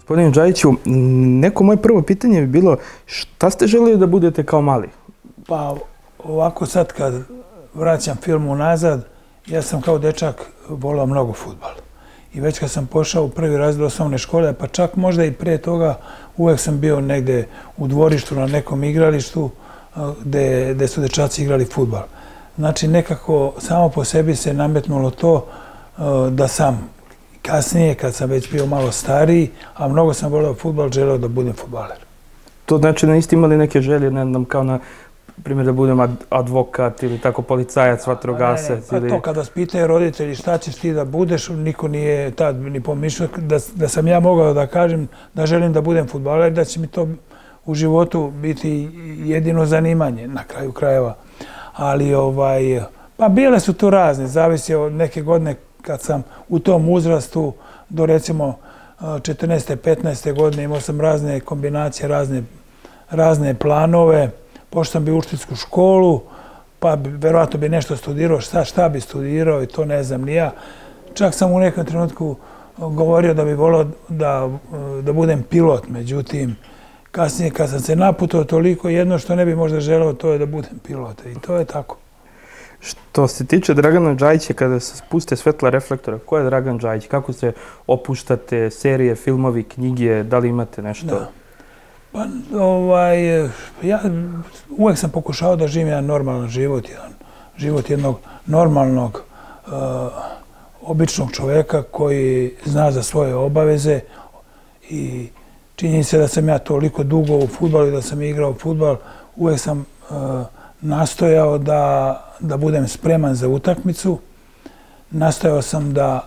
Gospodine Džajiću, neko moje prvo pitanje bi bilo šta ste želeli da budete kao mali? Pa ovako sad kad vraćam film unazad, ja sam kao dečak volao mnogo fudbal. I već kad sam pošao u prvi razred osnovne škole, pa čak možda i pre toga, uvek sam bio negde u dvorištu na nekom igralištu gde su dečaci igrali fudbal. Znači nekako samo po sebi se nametnulo to da sam kasnije, kad sam već bio malo stariji, a mnogo sam voleo fudbal, želeo da budem fudbaler. To znači da niste imali neke želje, ne znam, kao na primjer da budem advokat ili tako policajac, vatrogasac? Pa to kad vas pitaju roditelji šta ćeš ti da budeš, niko nije tad ni pomišljao da sam ja mogao da kažem da želim da budem fudbaler, da će mi to u životu biti jedino zanimanje na kraju krajeva. Ali pa bile su tu razne, zavisi od neke godine kad sam u tom uzrastu do recimo 14. 15. godine imao sam razne kombinacije, razne planove. Pošto sam bio u učiteljsku školu, pa verovatno bi nešto studirao, šta bi studirao i to ne znam ni ja. Čak sam u nekom trenutku govorio da bi volao da budem pilot, međutim, kasnije kad sam se naputao toliko, jedno što ne bi možda želeo to je da budem pilot i to je tako. Što se tiče Dragana Džajića, kada se spuste svetla reflektora, ko je Dragan Džajić? Kako se opuštate, serije, filmovi, knjige, da li imate nešto? Pa, ja uvek sam pokušao da živim jedan normalan život jednog normalnog, običnog čoveka koji zna za svoje obaveze i čini se da sam ja toliko dugo u fudbalu i da sam igrao fudbal, uvek sam nastojao da budem spreman za utakmicu, nastojao sam da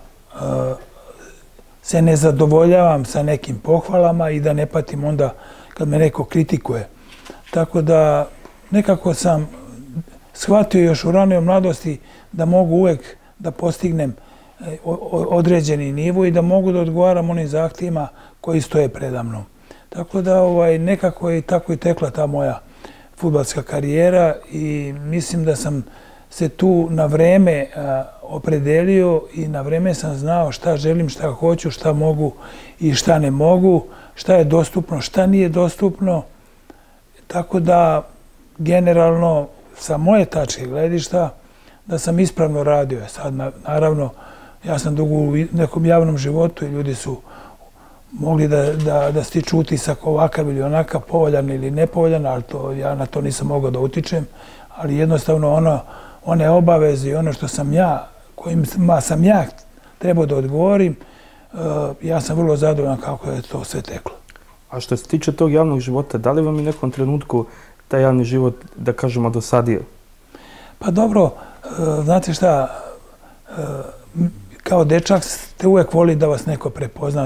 se ne zadovoljavam sa nekim pohvalama i da ne patim onda kad me neko kritikuje. Tako da nekako sam shvatio još u ranoj mladosti da mogu uvek da postignem određeni nivo i da mogu da odgovaram onim zahtjevima koji stoje predamnom. Tako da nekako je tako i tekla ta moja fudbalska karijera i mislim da sam se tu na vreme opredelio i na vreme sam znao šta želim, šta hoću, šta mogu i šta ne mogu, šta je dostupno, šta nije dostupno. Tako da, generalno, sa moje tačke gledišta, da sam ispravno radio. Sad, naravno, ja sam dugo u nekom javnom životu i ljudi su mogli da stiču utisak ovakav ili onakav, povoljan ili nepovoljan, ali ja na to nisam mogao da utičem. Ali jednostavno one obaveze i ono što sam ja, kojima sam ja trebao da odgovorim, ja sam vrlo zadovoljan kako je to sve teklo. A što se tiče tog javnog života, da li vam je u nekom trenutku taj javni život, da kažemo, dosadio? Pa dobro, znate šta, kao dečak ste uvek voli da vas neko prepozna,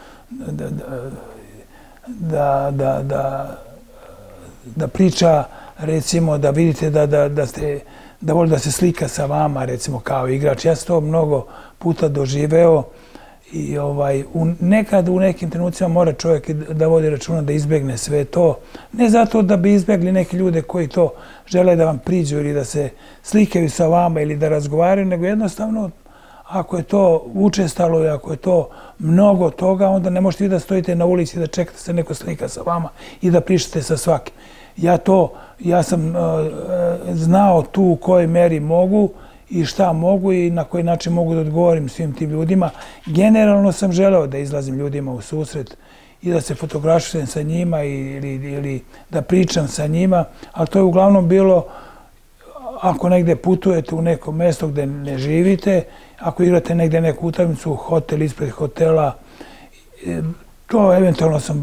da priča, recimo, da vidite da voli da se slika sa vama, recimo, kao igrač. Ja sam to mnogo puta doživeo i nekad u nekim trenucima mora čovjek da vodi računa da izbjegne sve to. Ne zato da bi izbjegli neke ljude koji to žele da vam priđu ili da se slikaju sa vama ili da razgovaraju, nego jednostavno ako je to učestalo i ako je to mnogo toga, onda ne možete vi da stojite na ulici i da čekate se neko slika sa vama i da pričate sa svakim. Ja sam znao tu u kojoj meri mogu i šta mogu i na koji način mogu da odgovorim svim tim ljudima. Generalno sam želeo da izlazim ljudima u susret i da se fotografišem sa njima ili da pričam sa njima, ali to je uglavnom bilo ako negde putujete u neko mesto gde ne živite, ako igrate negde neku utakmicu, hotel ispred hotela, to eventualno sam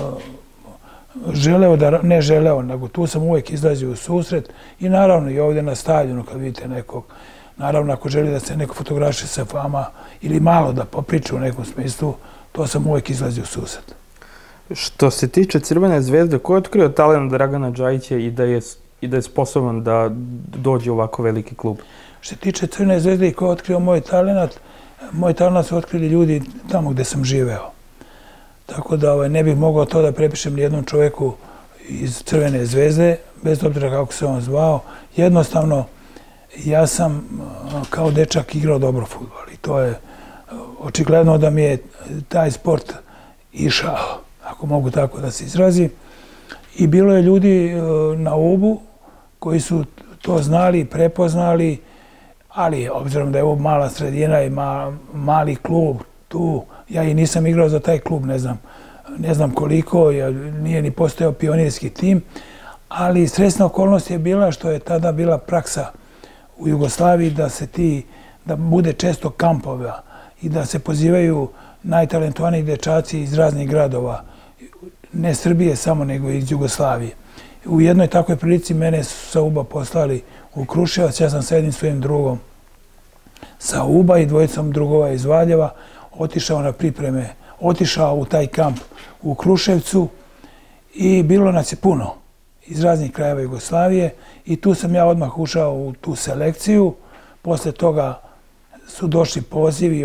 ne želeo, nego tu sam uvek izlazio u susret i naravno i ovdje na stadionu kad vidite nekog, naravno ako želi da se neko fotografiše sa vama ili malo da popriča u nekom smislu, to sam uvek izlazio u susret. Što se tiče Crvene zvezde, ko je otkrio talent Dragana Džajića i da je sposoban da dođe u ovako veliki klub? Što se tiče Crvene zvezde i ko je otkrio moj talent su otkrili ljudi tamo gde sam živeo. Tako da ne bih mogao to da prepišem nijednom čoveku iz Crvene zvezde, bez obzira kako se on zvao. Jednostavno, ja sam kao dečak igrao dobro fudbal i to je očigledno da mi je taj sport išao, ako mogu tako da se izrazim. I bilo je ljudi na Ubu koji su to znali, prepoznali, ali obzirom da je ovo mala sredina i mali klub tu, ja i nisam igrao za taj klub, ne znam koliko, nije ni postojao pionirski tim, ali srećna okolnost je bila što je tada bila praksa u Jugoslaviji da bude često kampova i da se pozivaju najtalentovaniji dečaci iz raznih gradova, ne Srbije samo, nego i iz Jugoslavije. U jednoj takvoj prilici mene su sa Uba poslali u Kruševac, ja sam sa jednim svojim drugom sa Uba i dvojicom drugova iz Valjeva otišao na pripreme, otišao u taj kamp u Kruševcu i bilo nas je puno iz raznih krajeva Jugoslavije i tu sam ja odmah ušao u tu selekciju. Posle toga su došli pozivi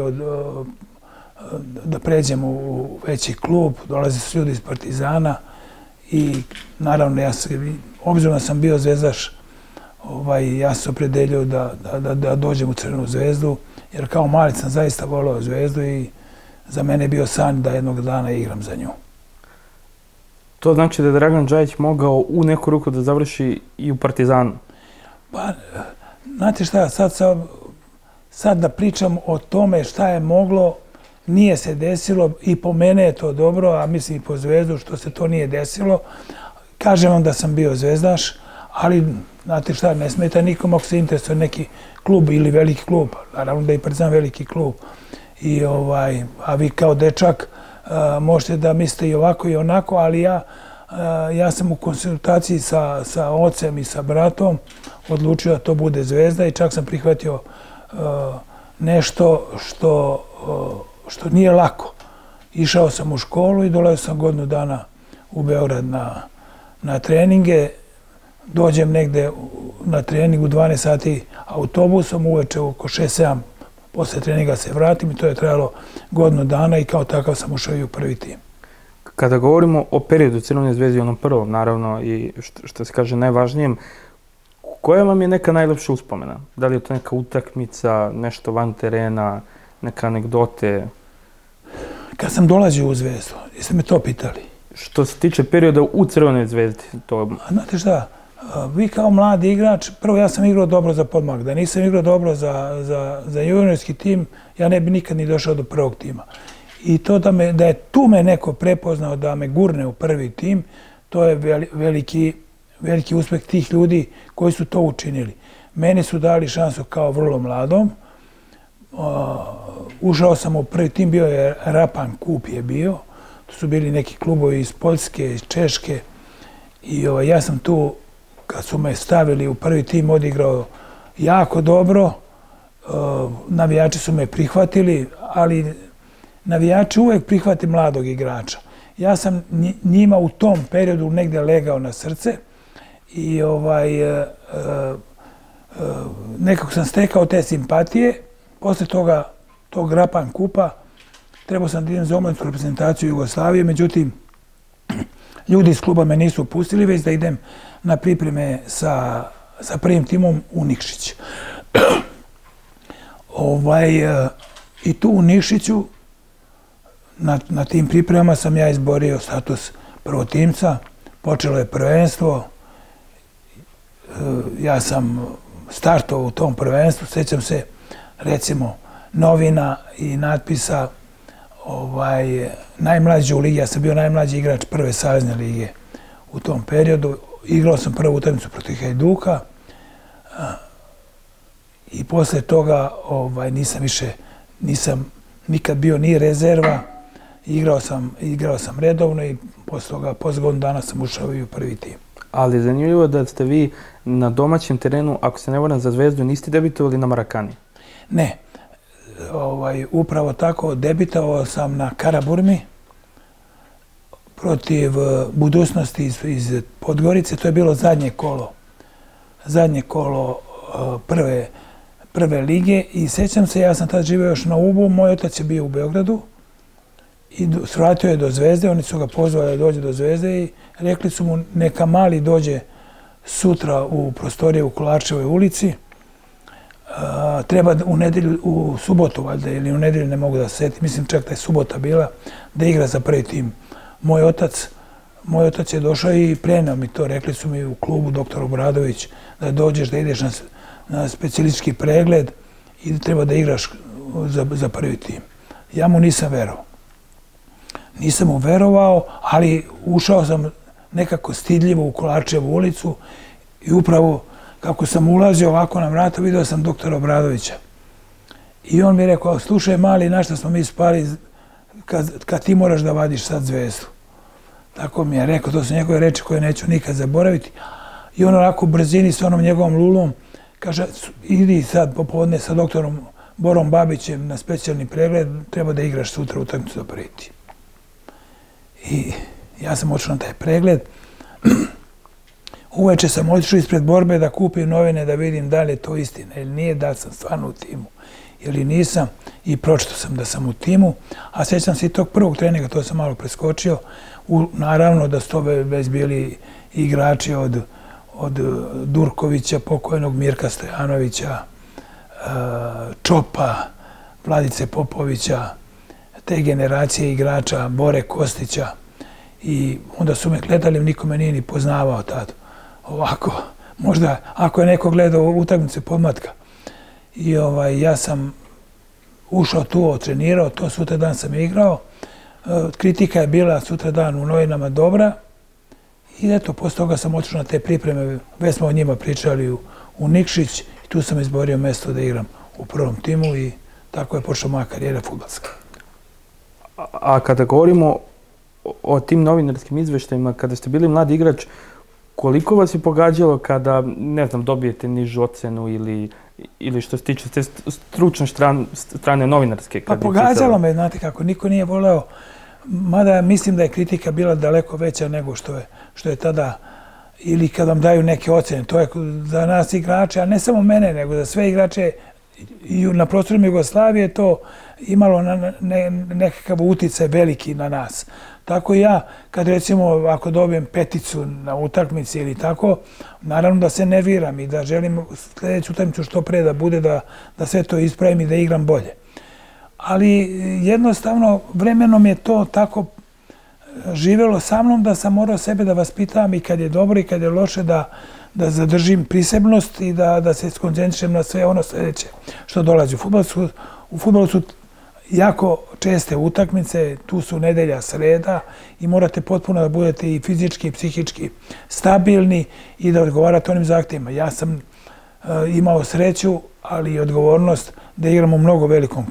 da pređem u veći klub, dolaze su ljudi iz Partizana i naravno obzirom da sam bio zvezdaš, ja sam se opredelio da dođem u Crvenu zvezdu, jer kao mali sam zaista voleo zvezdu i za mene je bio san da jednog dana igram za nju. To znači da je Dragan Džajić mogao u neku ruku da završi i u Partizanu? Pa, znate šta, sad da pričam o tome šta je moglo, nije se desilo i po mene je to dobro, a mislim i po zvezdu što se to nije desilo. Kažem vam da sam bio zvezdaš, ali znate šta, ne smeta nikom ako se interesuje neki klub ili veliki klub, naravno da je Partizan veliki klub. A vi kao dečak možete da mislite i ovako i onako, ali ja sam u konsultaciji sa ocem i sa bratom odlučio da to bude Zvezda i čak sam prihvatio nešto što nije lako. Išao sam u školu i dolazio sam godinu dana u Beograd na treninge. Dođem negde na trening u 12 sati autobusom, uveče oko 6-7 posle treninga se vratim i to je trajalo godinu dana i kao takav sam ušao i u prvi tim. Kada govorimo o periodu Crvene zvezde, onom prvom, naravno, i što se kaže najvažnijem, koja vam je neka najlepša uspomena? Da li je to neka utakmica, nešto van terena, neke anegdote? Kad sam dolazio u Zvezdu, jeste me to pitali? Što se tiče perioda u Crvenoj zvezdi, to... Znate šta, vi kao mladi igrač, prvo ja sam igrao dobro za podmlak, da nisam igrao dobro za juniorski tim, ja ne bi nikad ni došao do prvog tima. I to da je tu me neko prepoznao da me gurne u prvi tim, to je veliki uspeh tih ljudi koji su to učinili. Meni su dali šansu kao vrlo mladom. Ušao sam u prvi tim, bio je Rapan Kup je bio. To su bili neki klubovi iz Poljske, iz Češke. I ja sam tu, kad su me stavili u prvi tim, odigrao jako dobro. Navijači su me prihvatili, ali navijači uvek prihvati mladog igrača. Ja sam njima u tom periodu negde legao na srce i nekako sam stekao te simpatije. Posle toga, tog Rapan Kupa, trebao sam da idem za omladinsku reprezentaciju Jugoslavije, međutim, ljudi iz kluba me nisu pustili, već da idem na pripreme sa prvim timom u Nikšić. I tu u Nikšiću, na tim pripremama sam ja izborio status prvotimca, počelo je prvenstvo, ja sam startovao u tom prvenstvu, sećam se recimo novina i natpisa najmlađi u ligi, ja sam bio najmlađi igrač prve savezne lige u tom periodu, igrao sam prvu utakmicu protiv Hajduka i posle toga nisam nikad bio ni rezerva, igrao sam redovno i posle toga, posle godinu dana sam ušao i u prvi tim. Ali zanimljivo je da ste vi na domaćem terenu, ako se ne varam za Zvezdu, niste debitovali na Marakani? Ne. Upravo tako, debitovao sam na Karaburmi protiv Budućnosti iz Podgorice. To je bilo zadnje kolo prve lige i sećam se, ja sam tad živio još na Ubu, moj otac je bio u Beogradu i svratio je do Zvezde, oni su ga pozvali da dođe do Zvezde i rekli su mu neka mali dođe sutra u prostorije u Kolarčevoj ulici, treba u nedelju, u subotu valjda, ili u nedelju, ne mogu da se setim, mislim čak da je subota bila, da igra za prvi tim. Moj otac je došao i preneo mi to, rekli su mi u klubu doktor Obradović da dođeš, da ideš na specijalistički pregled i da treba da igraš za prvi tim. Ja mu nisam verovao. Nisam mu verovao, ali ušao sam nekako stidljivo u Kolarčevu ulicu i upravo kako sam ulazio ovako na vrata, vidio sam doktora Obradovića. I on mi je rekao, slušaj mali, na šta smo mi spali kad ti moraš da vadiš sad Zvezdu. Tako mi je rekao, to su njegove reči koje neću nikad zaboraviti. I on onako u brzini s onom njegovom lulom kaže, idi sad popodne sa doktorom Borom Babićem na specijalni pregled, treba da igraš sutra utakmicu za prvi tim. I ja sam otišao na taj pregled. Uveče sam otišao ispred borbe da kupim novine, da vidim da li je to istina ili nije, da sam stvarno u timu ili nisam, i pročitao sam da sam u timu. A sjećam se i tog prvog treninga, to sam malo preskočio. Naravno da su to već bili igrači od Durkovića, pokojnog Mirka Stojanovića, Čopa, Vladice Popovića, te generacije igrača, Bore Kostića. I onda su me gledali, niko me nije ni poznavao tad. Ovako, možda ako je neko gledao utakmice podmlatka. I ja sam ušao tu, trenirao, to sutra dan sam igrao. Kritika je bila sutra dan u novinama dobra. I eto, posle toga sam otišao na te pripreme, već smo o njima pričali u Nikšić i tu sam izborio mesto da igram u prvom timu i tako je počela moja karijera fudbalska. A kada govorimo o tim novinarskim izveštajima, kada ste bili mladi igrač, koliko vas je pogađalo kada, ne znam, dobijete nižu ocenu ili što se tiče te stručne strane novinarske? Pa pogađalo me, znate kako, niko nije voleo, mada mislim da je kritika bila daleko veća nego što je tada, ili kad vam daju neke ocene. To je za nas igrače, a ne samo mene, nego za sve igrače i na prostorima Jugoslavije to imalo nekakav uticaj veliki na nas. Tako i ja, kad recimo ako dobijem peticu na utakmici ili tako, naravno da se nerviram i da želim sljedeću utakmicu što pre da bude, da sve to ispravim i da igram bolje. Ali jednostavno vremenom je to tako živelo sa mnom da sam morao sebe da vaspitam i kad je dobro i kad je loše da zadržim prisebnost i da se skoncentrišem na sve ono sljedeće što dolazi. U fudbalu su jako česte utakmice, tu su nedelja, sreda i morate potpuno da budete i fizički i psihički stabilni i da odgovarate onim zahtjevima. Ja sam imao sreću, ali i odgovornost da igram u mnogo velikom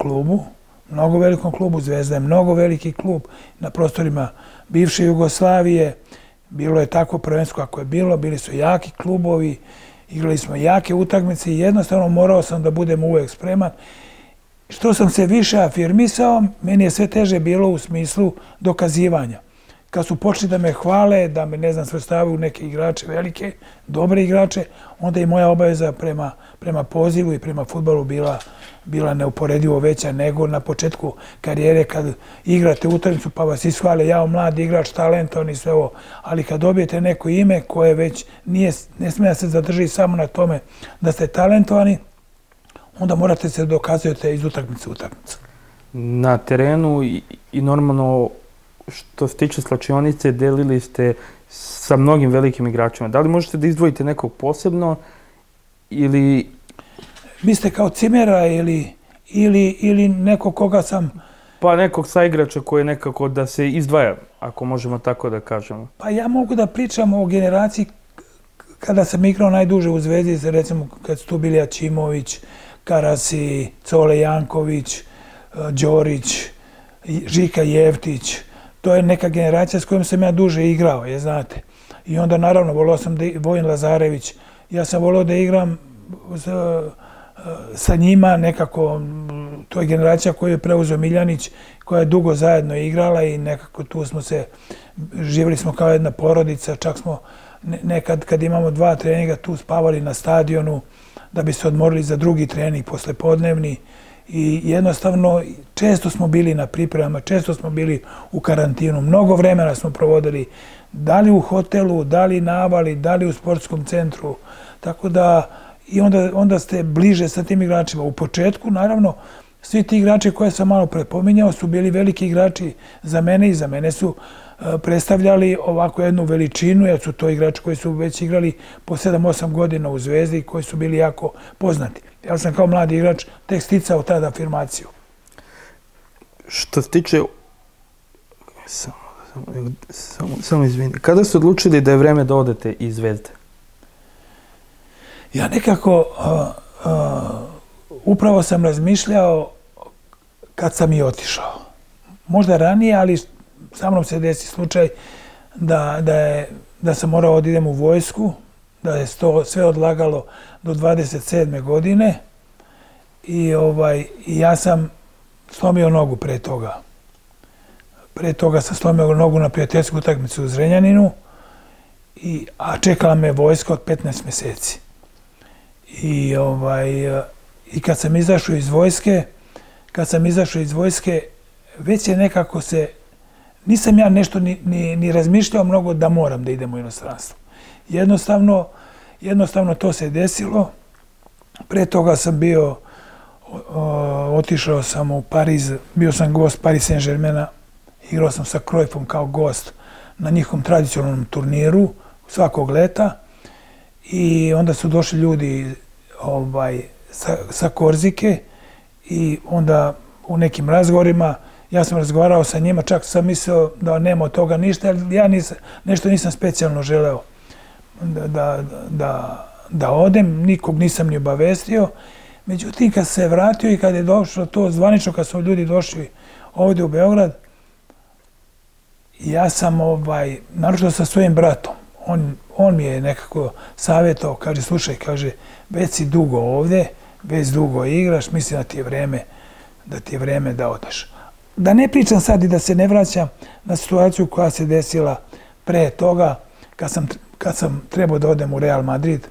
klubu, Zvezda je mnogo veliki klub na prostorima bivše Jugoslavije. Bilo je tako prvenstvo kako je bilo, bili su jaki klubovi, igrali smo jake utakmice i jednostavno morao sam da budem uvek spreman. Što sam se više afirmisao, meni je sve teže bilo u smislu dokazivanja. Kad su počeli da me hvale, da me, ne znam, svrstavaju neke igrače velike, dobre igrače, onda i moja obaveza prema pozivu i prema fudbalu bila neuporedivo veća nego na početku karijere kad igrate utakmicu pa vas ishvale, jao mladi igrač, talentovan i sve ovo. Ali kad dobijete neko ime koje već ne smije da se zadrži samo na tome da ste talentovani, onda morate se dokazujete iz utakmice u utakmicu. Na terenu i normalno što se tiče slačionice delili ste sa mnogim velikim igračima. Da li možete da izdvojite nekog posebno ili... Mislite kao Cimera ili nekog koga sam... Pa nekog saigrača koji je nekako da se izdvaja, ako možemo tako da kažemo. Pa ja mogu da pričam o generaciji kada sam igrao najduže u Zvezdi, recimo kad su tu bili Aćimović, Karasi, Cole Janković, Đorić, Žika Jevtić. To je neka generacija s kojom sam ja duže igrao, je znate. I onda naravno volao sam Vojin Lazarević. Ja sam volao da igram sa njima nekako, to je generacija koju je preuzeo Miljanić, koja je dugo zajedno igrala i nekako tu smo se, živjeli smo kao jedna porodica, čak smo nekad kad imamo 2 treninga tu spavali na stadionu da bi se odmorili za drugi trening poslepodnevni i jednostavno često smo bili na pripremama, često smo bili u karantinu, mnogo vremena smo provodili da li u hotelu, da li na avali, da li u sportskom centru, tako da i onda ste bliže sa tim igračima. U početku, naravno, svi ti igrači koje sam malo prepominjao su bili veliki igrači za mene i za mene su predstavljali ovako jednu veličinu, jer su to igrači koji su već igrali po 7-8 godina u Zvezdi i koji su bili jako poznati. Ja sam kao mladi igrač tek sticao tada afirmaciju. Što se tiče... Samo izvini. Kada ste odlučili da je vreme da odete iz Zvezde? Ja nekako upravo sam razmišljao kad sam i otišao. Možda ranije, ali sa mnom se desi slučaj da sam morao da idem u vojsku, da je to sve odlagalo do 27. godine i ja sam slomio nogu pre toga. Pre toga sam slomio nogu na prijateljsku utakmicu u Zrenjaninu, a čekala me vojska od 15 meseci. I kad sam izašao iz vojske, već je nekako nisam ja nešto ni razmišljao mnogo da moram da idem u inostranstvo. Jednostavno to se desilo. Pre toga sam otišao sam u Pariz, bio sam gost Paris Saint-Germaina, igrao sam sa Cruyffom kao gost na njihovom tradicionalnom turniru svakog leta i onda su došli ljudi sa Korzike i onda u nekim razgovorima ja sam razgovarao sa njima, čak sam mislio da nema od toga ništa, jer ja nešto nisam specijalno želeo da odem, nikog nisam ni obavestio. Međutim, kad se vratio i kad je došlo to zvanično, kad su ljudi došli ovdje u Beograd, ja sam, naročito sa svojim bratom, on mi je nekako savjetao, kaže, slušaj, kaže, već si dugo ovdje, već dugo igraš, mislim da ti je vreme da odeš. Da ne pričam sad i da se ne vraćam na situaciju koja se desila pre toga, kad sam trebao da odem u Real Madrid.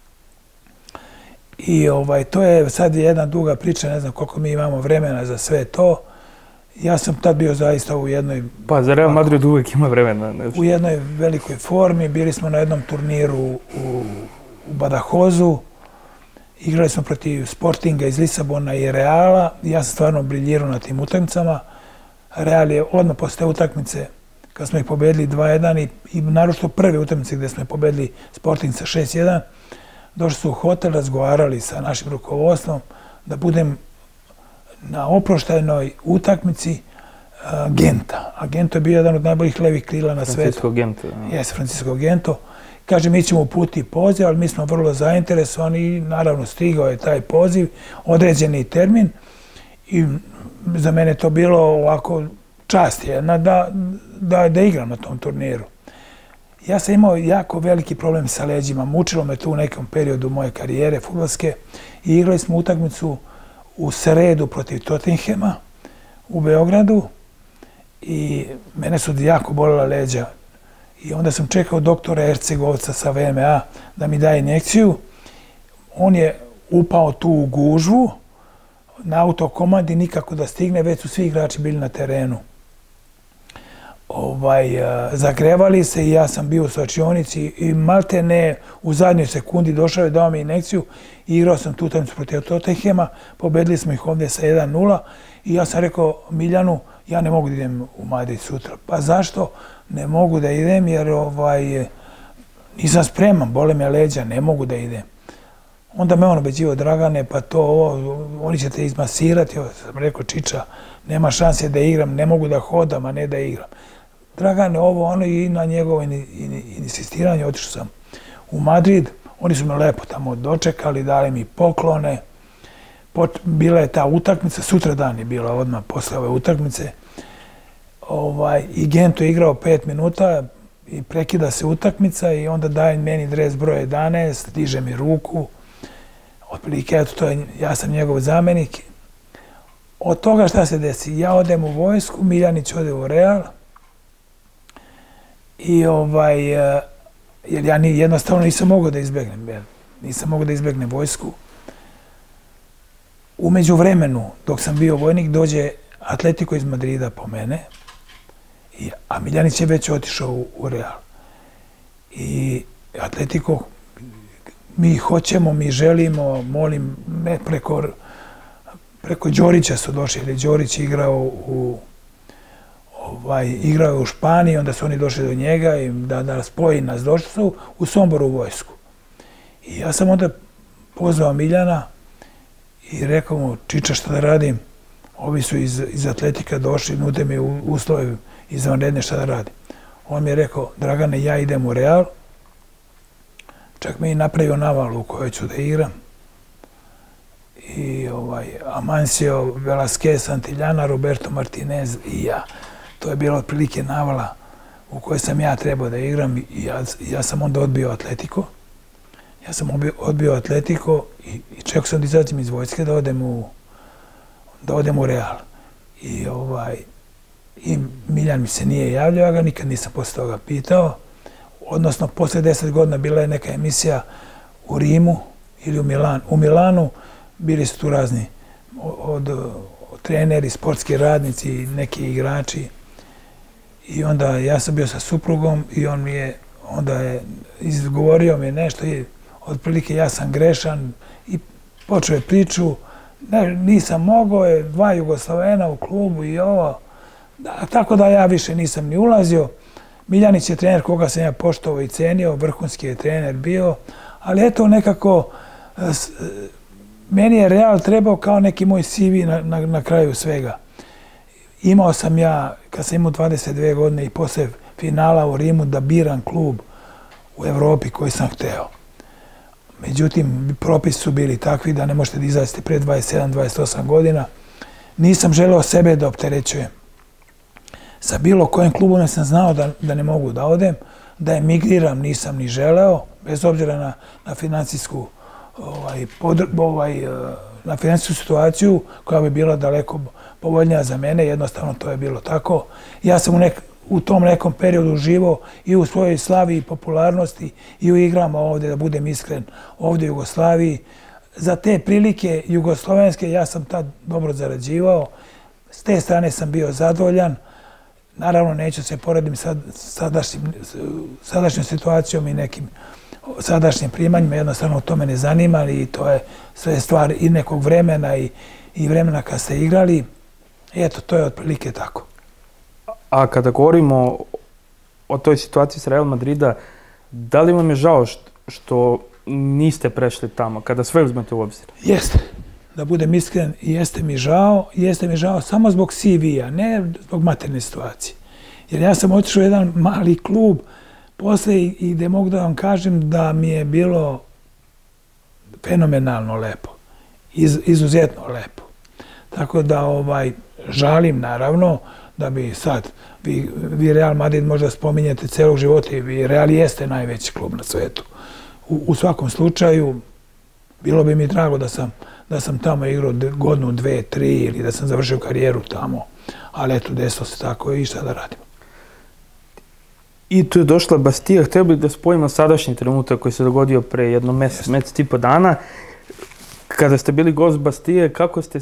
I to je sad jedna duga priča, ne znam koliko mi imamo vremena za sve to. Ja sam tad bio zaista u jednoj... Pa za Real Madrid uvijek ima vremena. U jednoj velikoj formi. Bili smo na jednom turniru u Badajozu. Igrali smo protiv Sportinga iz Lisabona i Reala. Ja sam stvarno briljirao na tim utakmicama. Real je odmah posle te utakmice, kad smo ih pobedili 2-1 i naročito prve utakmice gde smo ih pobedili Sporting sa 6-1, došli su u hotel, razgovarali sa našim rukovodstvom da budem na oproštajnoj utakmici Genta. A Gento je bio jedan od najboljih levih krila na svetu. Francisco Gento. Jeste, Francisco Gento. Kaže, mi ćemo uputiti poziv, ali mi smo vrlo zainteresovani i naravno stigao je taj poziv, određeni termin i za mene to bilo ovako čast jedna da igram na tom turniru. Ja sam imao jako veliki problem sa leđima, mučilo me tu u nekom periodu moje karijere fudbalske i igrali smo utakmicu u sredu protiv Tottenhema u Beogradu i mene su jako bolela leđa. I onda sam čekao doktora Ercegovca sa VMA da mi daje injekciju. On je upao tu u gužvu na autokomandi, nikako da stigne, već su svi igrači bili na terenu. Zagrevali se i ja sam bio u slačionici i malte ne u zadnjoj sekundi došao je, dao mi injekciju i igrao sam tu utakmicu protiv Tottenhema, pobedili smo ih ovdje sa 1-0 i ja sam rekao Miljanu, ja ne mogu da idem u Madrid sutra. Pa zašto? Ne mogu da idem jer nisam spreman, bole me leđa, ne mogu da idem. Onda me on obeđivao, Dragane, pa oni će te izmasirati. Ja sam rekao, Čiča, nema šanse da igram, ne mogu da hodam, a ne da igram. Dragane, ono i na njegovo insistiranje otišao sam u Madrid. Oni su me lepo tamo dočekali, dali mi poklone. Bila je ta utakmica, sutra dan je bila odmah posle ove utakmice. I Gento je igrao 5 minuta i prekida se utakmica i onda daje meni dres broj 11, diže mi ruku. Otprilike, eto, ja sam njegov zamenik. Od toga šta se desi? Ja odem u vojsku, Miljanić ode u Real i jer ja jednostavno nisam mogao da izbegnem. Nisam mogao da izbegnem vojsku. U međuvremenu, dok sam bio vojnik, dođe Atletico iz Madrida po mene, a Miljanić je već otišao u Real. I Atletico mi hoćemo, mi želimo, molim, preko Đorića su došli, jer je Đorić igrao u Španiji, onda su oni došli do njega i da spoji nas, došli su u Somboru u vojsku. I ja sam onda pozvao Miljana i rekao mu, Čiča, šta da radim? Ovi su iz Atletika došli, nude mi uslove izvanredne, šta da radim? On mi je rekao, Dragane, ja idem u Real, čak mi je napravio navalu u kojoj ću da igram. I Amancio, Velasquez, Santillana, Roberto Martinez i ja. To je bilo otprilike navala u kojoj sam ja trebao da igram i ja sam onda odbio Atletico. Ja sam odbio Atletico i čekao sam da izađem iz vojske da odem u Real. I Miljan mi se nije javljao, ja ga nikad nisam posle toga pitao. Odnosno, posle 10 godina bila je neka emisija u Rimu ili u Milanu. Bili su tu razni od treneri, sportski radnici, neki igrači. I onda ja sam bio sa suprugom i onda je izgovorio mi nešto i otprilike ja sam grešan i počeo je priču. Nisam mogao, je 2 Jugoslovena u klubu i ovo. Tako da ja više nisam ni ulazio. Miljanić je trener koga sam ja poštovao i cenio, vrhunski je trener bio, ali eto nekako meni je Real trebao kao neki moj CV na kraju svega. Imao sam ja, kad sam imao 22 godine i posle finala u Rimu, da biram klub u Evropi koji sam hteo. Međutim, propisi su bili takvi da ne možete da izađete pre 27-28 godina. Nisam želeo sebe da opterećujem. Sa bilo kojim klubom ja sam znao da ne mogu da odem, da emigriram nisam ni želeo, bez obzira na finansijsku situaciju koja bi bila daleko povoljnija za mene, jednostavno to je bilo tako. Ja sam u tom nekom periodu uživao i u svojoj slavi i popularnosti i u igrama ovde, da budem iskren, ovde u Jugoslaviji. Za te prilike jugoslovenske ja sam tad dobro zarađivao, s te strane sam bio zadovoljan. Naravno, neću se poredim sa sadašnjom situacijom i nekim sadašnjim primanjima, jednostavno to me ne zanima i to je sve stvar i nekog vremena i vremena kad ste igrali. Eto, to je otprilike tako. A kada govorimo o toj situaciji s Real Madrida, da li vam je žao što niste prešli tamo, kada sve uzmete u obzir? Jeste. Da budem iskren, jeste mi žao samo zbog CV-a, ne zbog materne situacije. Jer ja sam otišao u jedan mali klub posle i gde mogu da vam kažem da mi je bilo fenomenalno lepo, izuzetno lepo. Tako da žalim naravno da bi sad, vi Real Madrid možda spominjete celog života i Real jeste najveći klub na svetu. U svakom slučaju, bilo bi mi drago da sam tamo igrao godinu, 2, 3 ili da sam završio karijeru tamo. Ali eto, desilo se tako i šta da radimo. I tu je došla Bastija. Htio bih da spojimo sadašnji trenutak koji se dogodio pre jedno mesec i po dana. Kada ste bili gost Bastije, kako ste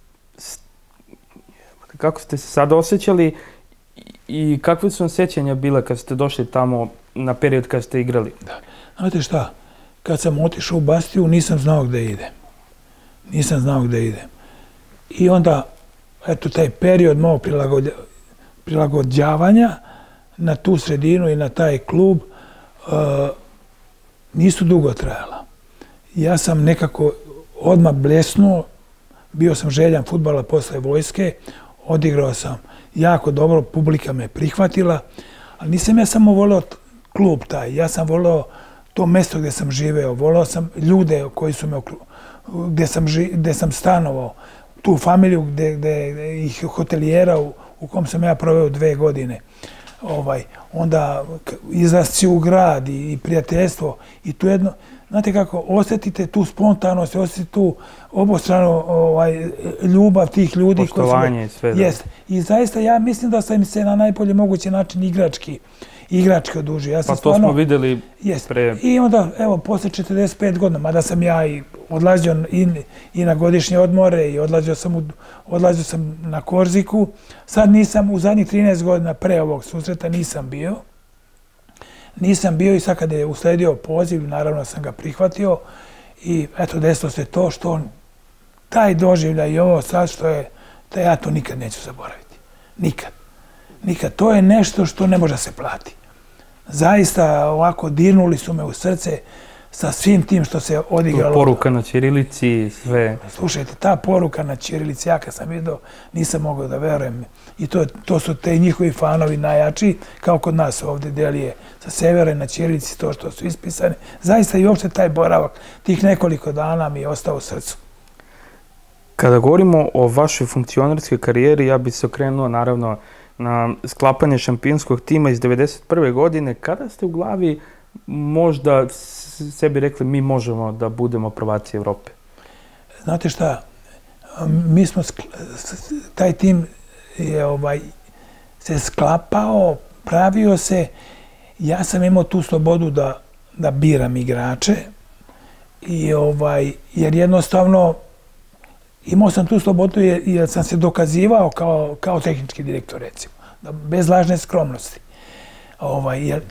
se sad osjećali i kakve su vam sećanja bile kad ste došli tamo na period kad ste igrali? Da. Znate šta, kad sam otišao u Bastiju nisam znao gde idem. I onda, eto, taj period mog prilagođavanja na tu sredinu i na taj klub nisu dugo trajala. Ja sam nekako odmah blesnuo, bio sam željan fudbala posle vojske, odigrao sam jako dobro, publika me prihvatila, ali nisam ja samo voleo klub taj, ja sam voleo to mesto gde sam živeo, voleo sam ljude koji su me gde sam stanovao, tu familiju i hotelijera u kom sam ja proveo 2 godine. Onda izlasci u grad i prijateljstvo i tu jedno, znate kako, osjetite tu spontanost, osjetite tu obostranu ljubav tih ljudi. Poštovanje i sve. Jeste. I zaista ja mislim da sam se na najbolji mogući način igrački odužio. Pa to smo videli pre... I onda, evo, posle 45 godina, mada sam ja i odlazio i na godišnje odmore i odlazio sam na Korziku. Sad nisam, u zadnjih 13 godina pre ovog susreta nisam bio. nisam bio i sad kad je usledio poziv, naravno sam ga prihvatio i eto desilo se to što taj doživljaj i ovo sad što je, da ja to nikad neću zaboraviti. Nikad. Nikad. To je nešto što ne može se plati. Zaista ovako dirnuli su me u srce sa svim tim što se odigralo. Poruka na ćirilici, sve. Slušajte, ta poruka na ćirilici, ja kad sam vidio, nisam mogao da verujem. I to su te njihovi fanovi najjači, kao kod nas ovdje delije sa severa na ćirilici, to što su ispisane. Zaista i uopšte taj boravak, tih nekoliko dana mi je ostao u srcu. Kada govorimo o vašoj funkcionarskoj karijeri, ja bih se okrenuo naravno na sklapanje šampionskog tima iz 1991. godine. Kada ste u glavi možda sebi rekli mi možemo da budemo prvaci Evrope? Znate šta, mi smo, taj tim je se sklapao, pravio se, ja sam imao tu slobodu da biram igrače i jer jednostavno imao sam tu slobodu jer sam se dokazivao kao tehnički direktor, recimo, bez lažne skromnosti. Jer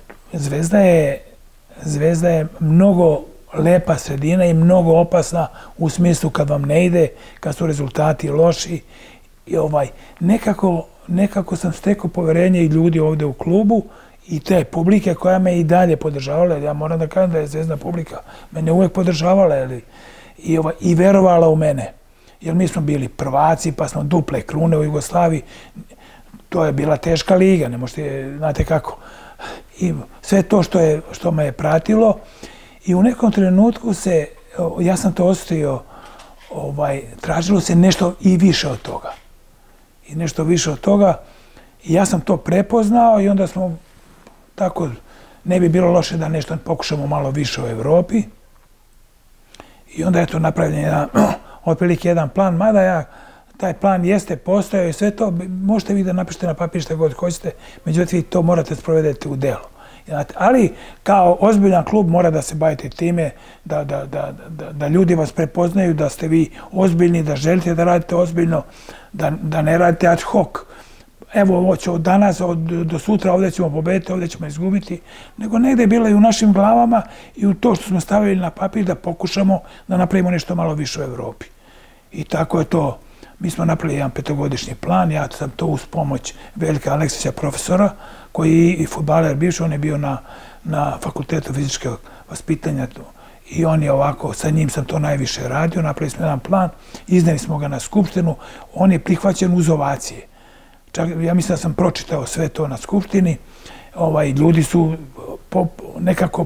Zvezda je mnogo lepa sredina i mnogo opasna u smislu kad vam ne ide, kad su rezultati loši. I nekako sam stekao poverenje i ljudi ovdje u klubu i te publike koja me i dalje podržavala. Ja moram da kažem da je Zvezdna publika mene uvek podržavala i verovala u mene. Jer mi smo bili prvaci, pa smo duple krune u Jugoslaviji. To je bila teška liga, ne možete, znate kako. I sve to što me je pratilo i u nekom trenutku ja sam to osjetio, tražilo se nešto i više od toga. I nešto više od toga. I ja sam to prepoznao i onda smo tako, ne bi bilo loše da nešto pokušamo malo više u Evropi. I onda je to napravljen otprilike jedan plan, mada taj plan jeste postojao i sve to, možete vi da napišete na papir šta god hoćete, međutim vi to morate sprovedeti u delo. Ali kao ozbiljan klub mora da se bavite time, da ljudi vas prepoznaju, da ste vi ozbiljni, da želite da radite ozbiljno, da ne radite ad hoc. Evo, ovo će od danas, do sutra, ovdje ćemo pobediti, ovdje ćemo izgubiti, nego negdje je bilo i u našim glavama i u to što smo stavili na papir da pokušamo da napravimo nešto malo više u Evropi. I tako je to. Mi smo napravili jedan 5-godišnji plan, ja sam to uz pomoć Veljka Aleksića, profesora, koji je i fudbaler bivši, on je bio na fakultetu fizičkog vaspitanja i on je ovako, sa njim sam to najviše radio, napravili smo jedan plan, izneli smo ga na skupštinu, on je prihvaćen uz ovacije. Čak, ja mislim da sam pročitao sve to na skupštini, ljudi su nekako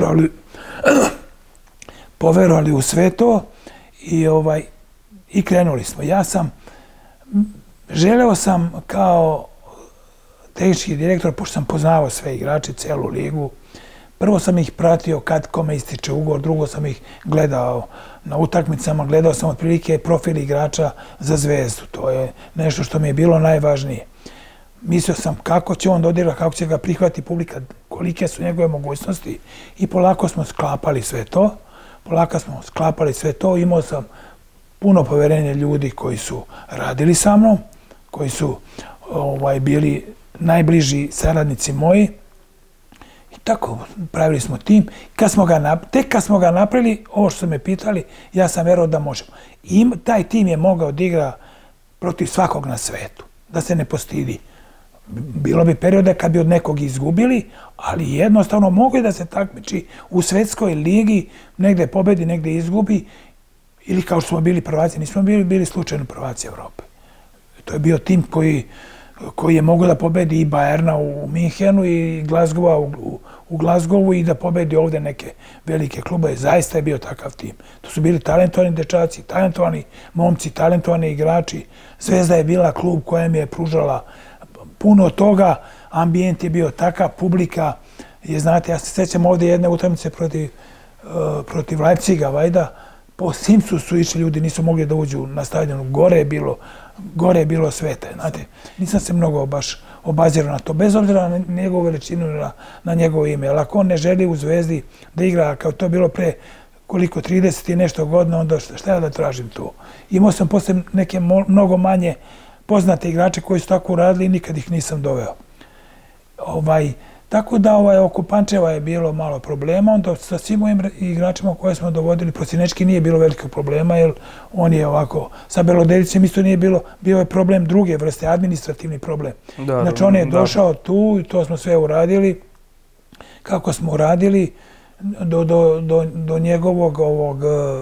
poverovali u sve to i krenuli smo. Želeo sam kao tehnički direktor, pošto sam poznavao sve igrače, celu ligu, prvo sam ih pratio kad kome ističe ugovor, drugo sam ih gledao na utakmicama, gledao sam otprilike profil igrača za Zvezdu. To je nešto što mi je bilo najvažnije. Mislio sam kako će on dodigra, kako će ga prihvati publika, kolike su njegove mogućnosti i polako smo sklapali sve to. Imao sam puno poverenja ljudi koji su radili sa mnom, koji su bili najbliži saradnici moji. I tako, pravili smo tim. Tek kad smo ga napravili, ovo što su me pitali, ja sam verovao da možemo. I taj tim je mogao da igra protiv svakog na svetu, da se ne postidi. Bilo bi perioda kad bi od nekog izgubili, ali jednostavno mogli da se takmiči u svetskoj ligi, negde pobedi, negde izgubi, ili kao što smo bili prvaci, nismo bili slučajno prvaci Evrope. To je bio tim koji je mogao da pobedi i Bayerna u Minhenu i Glasgowa u Glasgowu i da pobedi ovdje neke velike klube. Zaista je bio takav tim. To su bili talentovani dečaci, talentovani momci, talentovani igrači. Zvezda je bila klub koja mi je pružala puno toga. Ambijent je bio takav, publika je, znate, ja se sjećam ovdje jedne utakmice protiv Leipziga, vajda, po Simsu su išli ljudi, nisu mogli da uđu na stadionu, gore je bilo svete, znate. Nisam se mnogo baš obazirao na to, bez obzira na njegovu veličinu, na njegovo ime. Ali ako on ne želi u Zvezdi da igra, kao to bilo pre koliko, 30 i nešto godina, onda šta ja da tražim to? Imao sam posle neke mnogo manje poznate igrače koji su tako uradili i nikad ih nisam doveo. Tako da oko Pančeva je bilo malo problema, onda sa svim ovim igračima koje smo dovodili, Prosinečki nije bilo velikog problema, jer on je ovako, sa Belodedicem isto nije bilo, bio je problem druge vrste, administrativni problem. Znači on je došao tu i to smo sve uradili, kako smo uradili, do njegovog ovog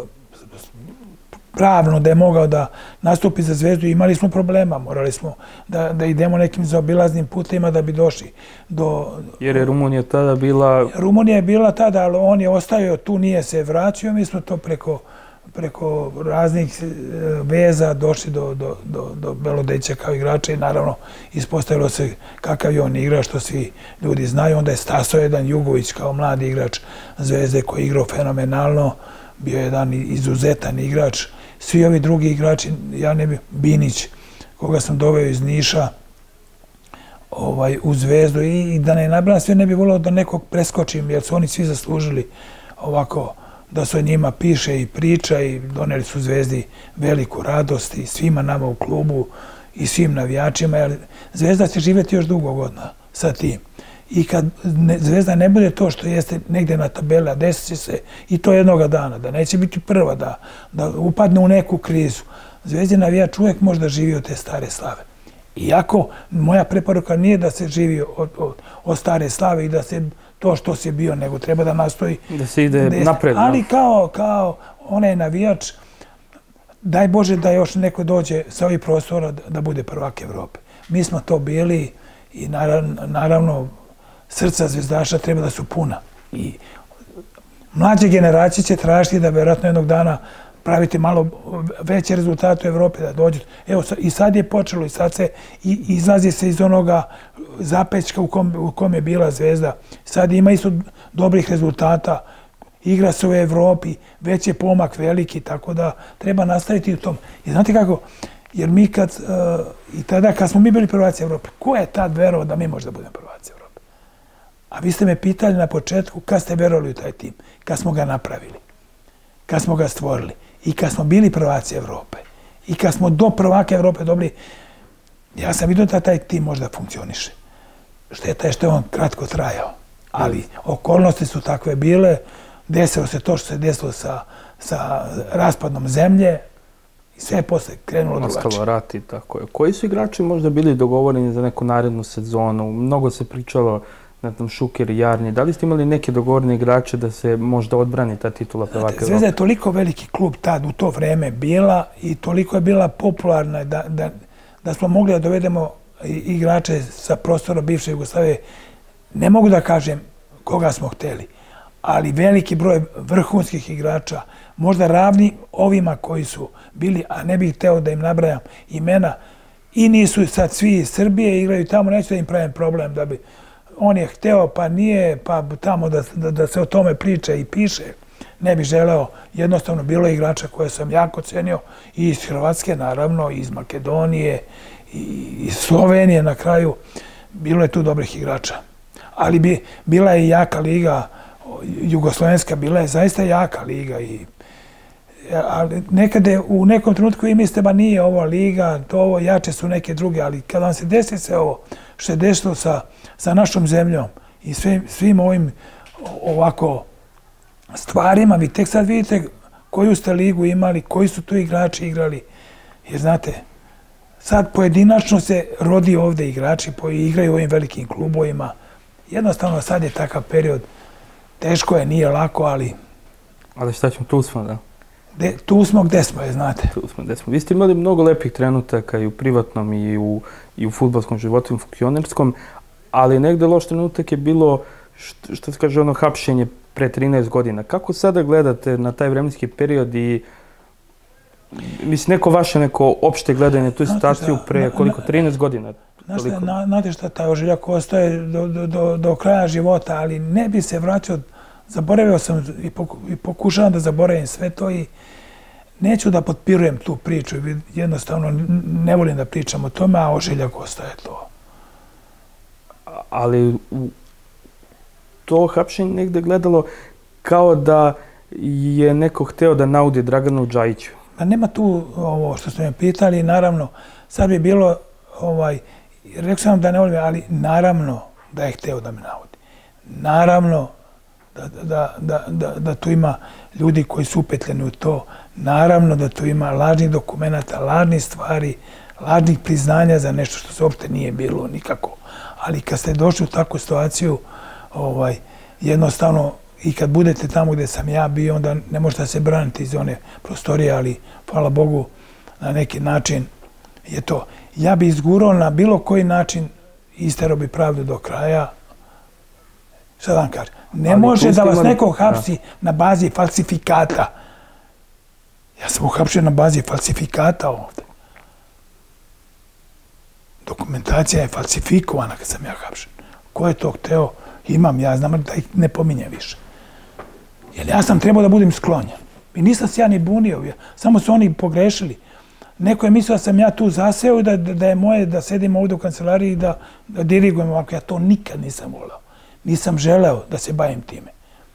pravno da je mogao da nastupi za Zvezdu, imali smo problema, morali smo da idemo nekim zaobilaznim putevima da bi došli do... Jer je Rumunija tada bila... Rumunija je bila tada, ali on je ostavio tu, nije se vraćao, mi smo to preko raznih veza došli do Belodedića kao igrača i naravno ispostavilo se kakav je on igrač, što svi ljudi znaju. Onda je stasao jedan Jugović kao mladi igrač Zvezde koji je igrao fenomenalno, bio je jedan izuzetan igrač. Svi ovi drugi igrači, ja ne bi, Binić, koga sam doveo iz Niša u Zvezdu i da ne nabrajam sve, ne bi volio da nekog preskočim, jer su oni svi zaslužili ovako da se o njima piše i priča i doneli su Zvezdi veliku radost i svima nama u klubu i svim navijačima, jer Zvezda će živjeti još dugo godina sa tim. I kad Zvezda ne bude to što jeste negdje na tabeli, a desit će se i to jednoga dana, da neće biti prva, da upadne u neku krizu. Zvezdin navijač uvijek može da živi od te stare slave. Iako moja preporuka nije da se živi od stare slave i da se to što se bio, nego treba da nastoji... Da se ide napred. Ali kao onaj navijač, daj Bože da još neko dođe sa ovih prostora da bude prvak Evrope. Mi smo to bili i naravno srca zvezdaša treba da su puna. I mlađe generacije će tražiti da vjerojatno jednog dana pravite malo veće rezultate u Evropi, da dođete. Evo, i sad je počelo, i sad se izlazi se iz onoga zapećka u kom je bila Zvezda. Sad ima isto dobrih rezultata, igra se u Evropi, već je pomak veliki, tako da treba nastaviti u tom. I znate kako, jer mi i tada kad smo mi bili prvaci Evrope, ko je tad verovao da mi možda budemo prvaci Evrope? A vi ste me pitali na početku kad ste verovali u taj tim, kad smo ga napravili, kad smo ga stvorili i kad smo bili prvaci Evrope i kad smo do prvaka Evrope dobili, ja sam vidio da taj tim možda funkcioniše. Šteta je što je on kratko trajao, ali okolnosti su takve bile, desilo se to što se desilo sa raspadom zemlje i sve je posle krenulo drugačije. Ostalo rat i tako je. Koji su igrači možda bili dogovoreni za neku narednu sezonu? Mnogo se pričalo, ne znam, Šuker i Jarni. Da li ste imali neke dogovorene igrače da se možda odbrani ta titula prvaka Evrope? Zvezda je toliko veliki klub tad u to vreme bila i toliko je bila popularna da smo mogli da dovedemo igrače sa prostora bivše Jugoslavije. Ne mogu da kažem koga smo hteli, ali veliki broj vrhunskih igrača, možda ravni ovima koji su bili, a ne bih hteo da im nabrajam imena, i nisu sad svi iz Srbije, igraju tamo, neću da im pravim problem da bi on je hteo, pa nije, pa tamo da se o tome priča i piše. Ne bih želeo, jednostavno bilo je igrača koje sam jako cenio, i iz Hrvatske naravno, i iz Makedonije, i iz Slovenije na kraju, bilo je tu dobrih igrača. Ali bila je jaka liga, Jugoslovenska bila je zaista jaka liga, ali nekada u nekom trenutku vi mislite, ba nije ovo liga, to ovo, jače su neke druge, ali kad vam se desi se ovo što je desilo sa našom zemljom i svim ovim ovako stvarima, vi tek sad vidite koju ste ligu imali, koji su tu igrači igrali. Jer znate, sad pojedinačno se rodi ovde igrači koji igraju u ovim velikim klubovima. Jednostavno sad je takav period, teško je, nije lako, ali... Ali šta ćemo, tu smo, da? Tu smo gde smo, je, znate. Tu smo gde smo. Vi ste imali mnogo lepih trenutaka i u privatnom i u fudbalskom životu, i u funkcionerskom, ali negde loš trenutak je bilo, što se kaže, ono hapšenje pre 13 godina. Kako sada gledate na taj vremenski period i mislim, neko opšte gledanje tu situaciju pre koliko, 13 godina? Znate šta, taj ožiljak ostaje do kraja života, ali ne bi se vraćao. Zaboravio sam i pokušavam da zaboravim sve to i neću da potpirujem tu priču. Jednostavno ne volim da pričam o tome, a ožiljak ostaje to. Ali to hapšenje negde gledalo kao da je neko hteo da naudi Draganu Džajiću. Nema tu ovo što ste me pitali, naravno, sad bi bilo, rekao sam da ne volim, ali naravno da je hteo da me naudi. Naravno da tu ima ljudi koji su upetljeni u to. Naravno da tu ima lažnih dokumenata, lažnih stvari, lažnih priznanja za nešto što se uopšte nije bilo nikako. Ali kad ste došli u takvu situaciju, jednostavno, i kad budete tamo gdje sam ja bio, onda ne možete se braniti iz one prostorije, ali hvala Bogu, na neki način je to. Ja bi izgurao na bilo koji način, isterao bi pravdu do kraja. Šta vam kažem? Ne može da vas neko hapsi na bazi falsifikata. Ja sam uhapšen na bazi falsifikata ovdje. Dokumentacija je falsifikovana kad sam ja hapšen. Ko je to hteo? Imam, ja znam da ih ne pominjem više. Jer ja sam trebao da budem sklonjen. I nisam se ja ni bunio. Samo su oni pogrešili. Neko je mislio da sam ja tu zaseo i da je moje da sedim ovdje u kancelariji i da dirigujem ovako. Ja to nikad nisam voleo. Nisam želeo da se bavim time.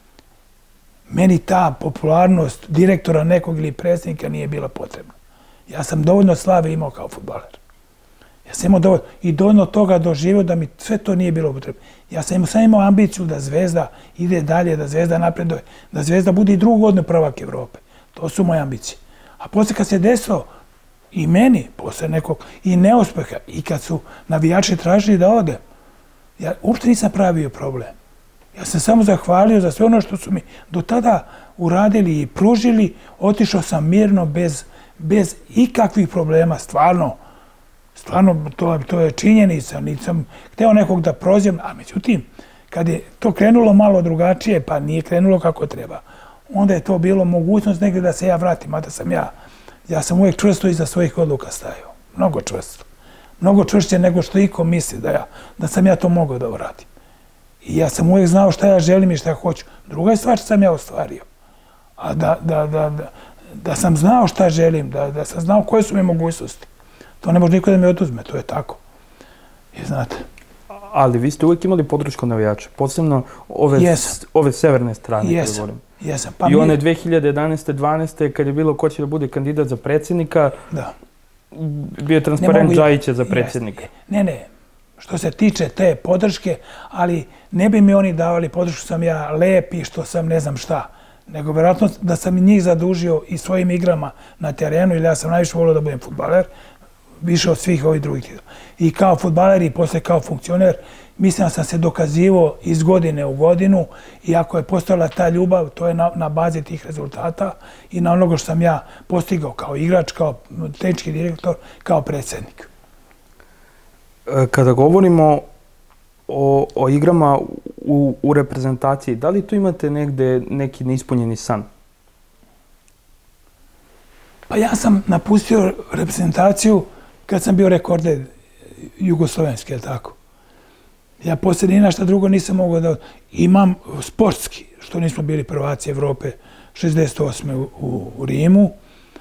Meni ta popularnost direktora nekog ili predsjednika nije bila potrebna. Ja sam dovoljno slave imao kao fudbaler. Ja sam imao dovoljno i dovoljno toga doživio da mi sve to nije bilo potrebno. Ja sam imao ambiciju da Zvezda ide dalje, da Zvezda napreduje, da Zvezda bude i drugu godinu prvak Evrope. To su moje ambicije. A poslije kad se desilo i meni, poslije nekog i neuspeha, i kad su navijači tražili da odem, ja uopšte nisam pravio problem. Ja sam samo zahvalio za sve ono što su mi do tada uradili i pružili, otišao sam mirno, bez ikakvih problema, stvarno. Stvarno, to je činjenica, nisam hteo nekog da prozivam, a međutim, kad je to krenulo malo drugačije, pa nije krenulo kako treba, onda je to bilo mogućnost negdje da se ja vratim, a da sam ja sam uvijek čvrsto iza svojih odluka stajao, mnogo čvrsto. Mnogo čvršće nego što iko misli da sam ja to mogao da uradim. I ja sam uvijek znao šta ja želim i šta hoću. Druga je stvar što sam ja ostvario. A da sam znao šta želim, da sam znao koje su mi mogućnosti. To ne može niko da mi oduzme, to je tako. I znate. Ali vi ste uvijek imali podršku navijača, posebno ove severne strane. Jesam. I one 2011. 12. kad je bilo ko će da bude kandidat za predsjednika, bio je transparent Džajića za predsjednika. Ne. Što se tiče te podrške, ali ne bi mi oni davali podršku što sam ja lep i što sam ne znam šta. Nego vjerojatno da sam i njih zadužio i svojim igrama na terenu, ili ja sam najviše volio da budem fudbaler, više od svih ovih drugih. I kao fudbaler i posle kao funkcioner, mislim da sam se dokazivao iz godine u godinu i ako je postojala ta ljubav, to je na bazi tih rezultata i na onoga što sam ja postigao kao igrač, kao tehnički direktor, kao predsjednik. Kada govorimo o igrama u reprezentaciji, da li tu imate negde neki neispunjeni san? Pa ja sam napustio reprezentaciju kad sam bio rekorder jugoslovenski, je tako? Ja poslije ni na šta drugo nisam mogao da... Imam sportski, što nismo bili prvaci Evrope 68. u Rimu,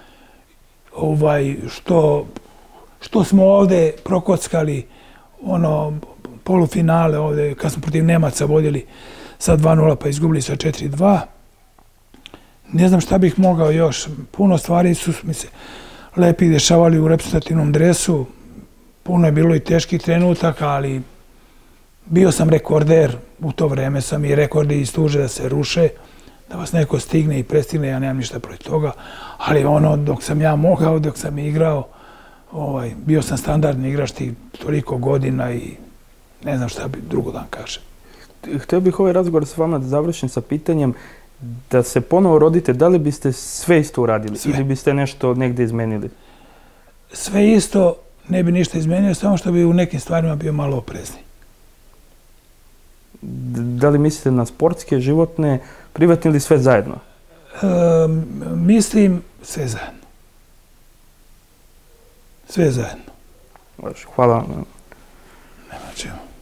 što smo ovde prokockali polufinale ovde, kad smo protiv Nemaca vodili sa 2-0 pa izgubili sa 4-2. Ne znam šta bih mogao još. Puno stvari su mi se lepi dešavali u reprezentativnom dresu. Puno je bilo i teških trenutaka, ali bio sam rekorder. U to vreme sam i rekordi služe da se ruše, da vas neko stigne i prestigne, ja nemam ništa protiv toga. Ali dok sam ja mogao, dok sam igrao, bio sam standardni igrač toliko godina i ne znam šta bi drugo dan kažem. Htio bih ovaj razgovor s vama da završim sa pitanjem da se ponovo rodite, da li biste sve isto uradili ili biste nešto negdje izmenili? Sve isto, ne bi ništa izmenio, samo što bi u nekim stvarima bio malo oprezni. Da li mislite na sportske, životne, privatne ili sve zajedno? Mislim sve zajedno. Sve zajedno. Hvala vam. Nema čemu.